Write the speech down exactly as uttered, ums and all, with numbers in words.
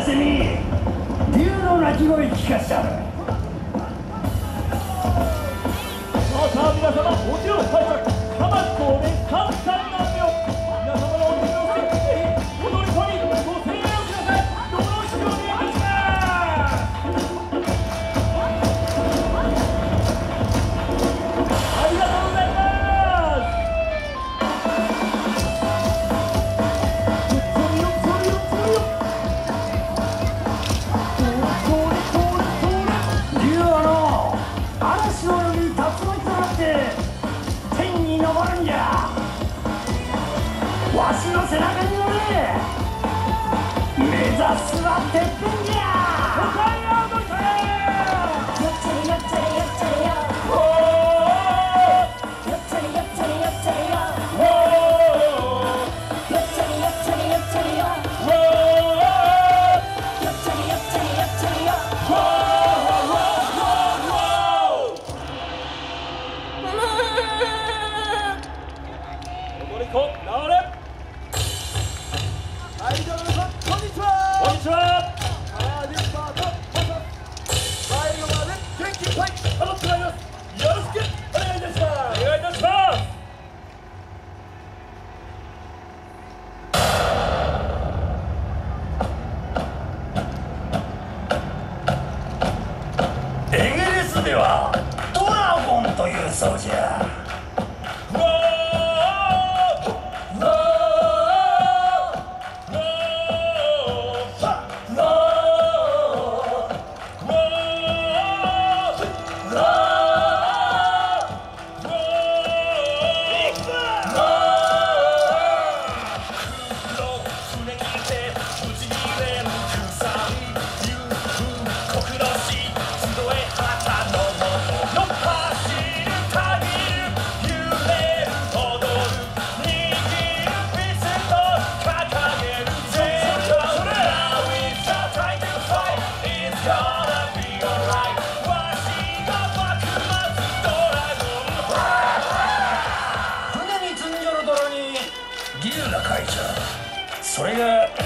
せに竜の鳴き声聞かしちゃう。 さあさあ皆様、もちろん拝借カマス公で簡単なんよ。皆様のお手をしてぜひ踊り込みご声援をください。よろしくお願いいたします。ありがとうございます。 竜はの嵐のように竜巻となって天に昇るんじゃ。わしの背中に乗れ。目指すはてっぺんじゃ。おかえりよどいたれ。よっちゃれよっちゃれよっちゃれよ。よっちゃれよっちゃれよっちゃれよ。よっちゃれよっちゃれよっちゃれよ。よっちゃれよっちゃれよっちゃれよ。 踊り子直れ。はい、どうも皆さんこんにちは。こんにちは。さあ、ディスパート最後まで元気いっぱい頑張ってまいります。よろしくお願いいたします。お願いいたします。 イギリスではドラゴンというそうじゃ。船に積んじょる泥に竜が書いちゃう。それが